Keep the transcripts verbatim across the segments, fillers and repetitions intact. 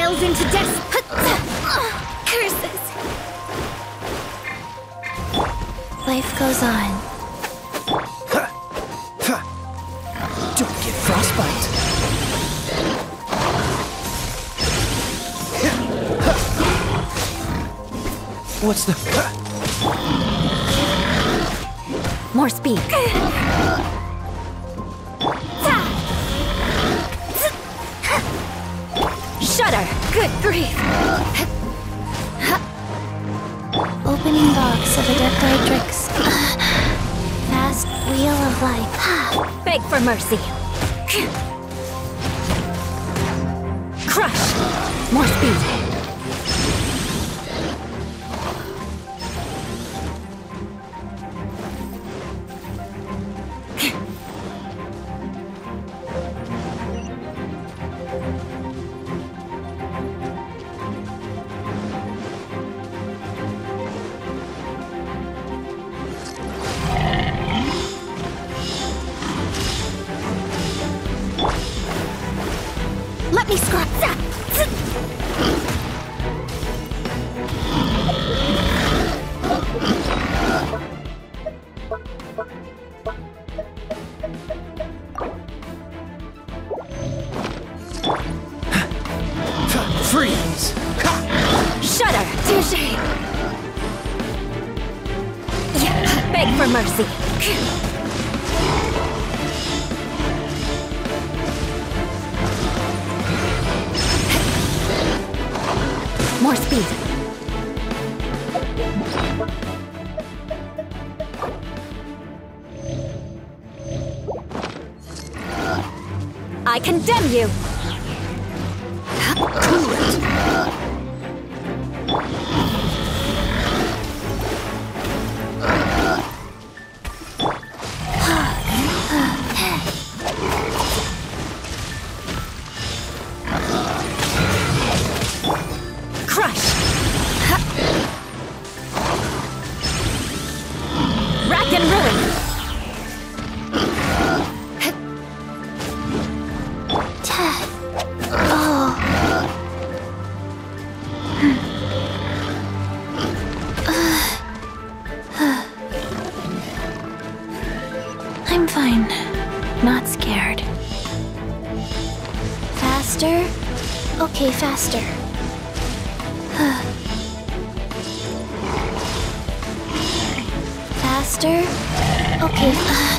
delve into death. Curses. Life goes on. Don't get frostbite. What's the... More speed. Shudder! Good grief! Opening box of Adeptoidrix. Fast wheel of life. Beg for mercy. Crush! More speed. Let me scrap that! Freeze! Shudder! Touché! Yeah, beg for mercy. More speed. I condemn you. Cool it. Crush! Rack and ruin! Oh. I'm fine. Not scared. Faster? Okay, faster. Faster? Okay.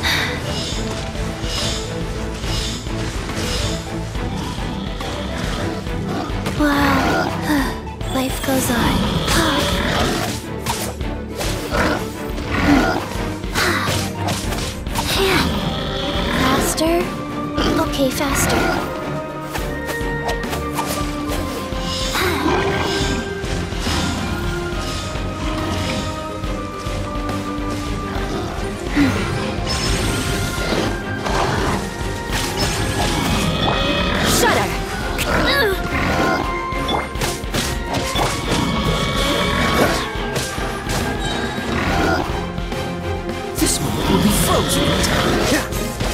Wow. Life goes on. Faster? Okay, faster. This moment will be frozen in time.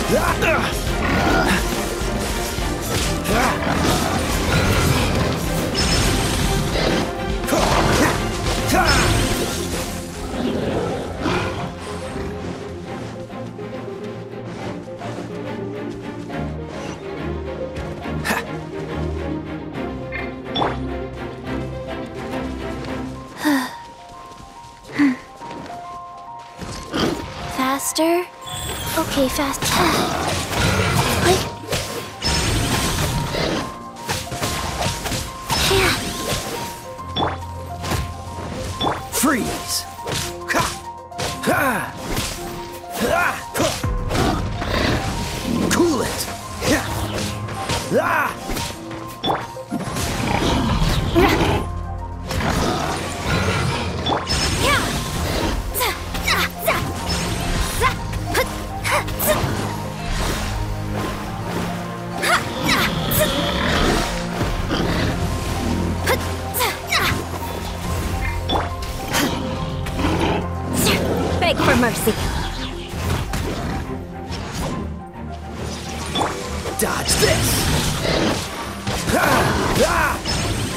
Faster? Okay, fast. Freeze! Cool it! Beg for mercy. Dodge this!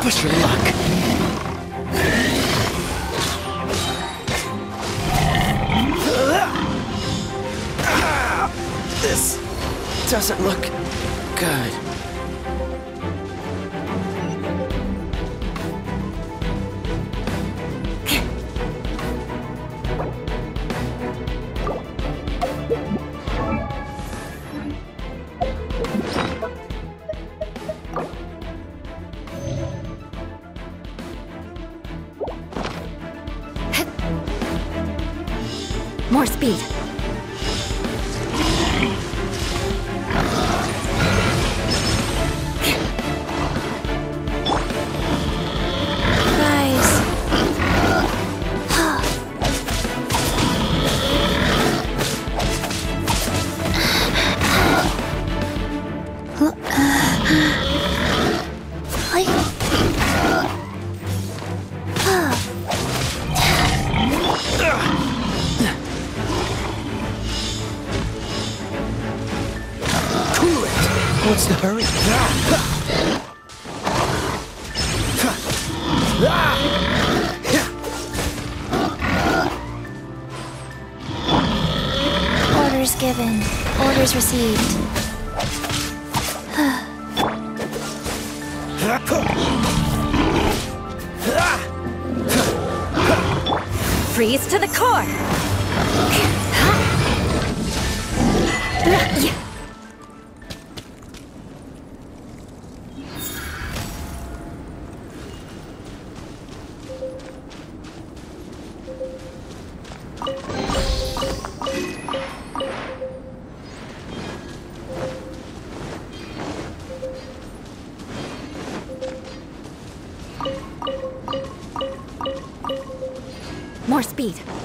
Push your luck. This doesn't look good. More speed. Rise. What's the hurry? Orders given. Orders received. Freeze to the core! More speed.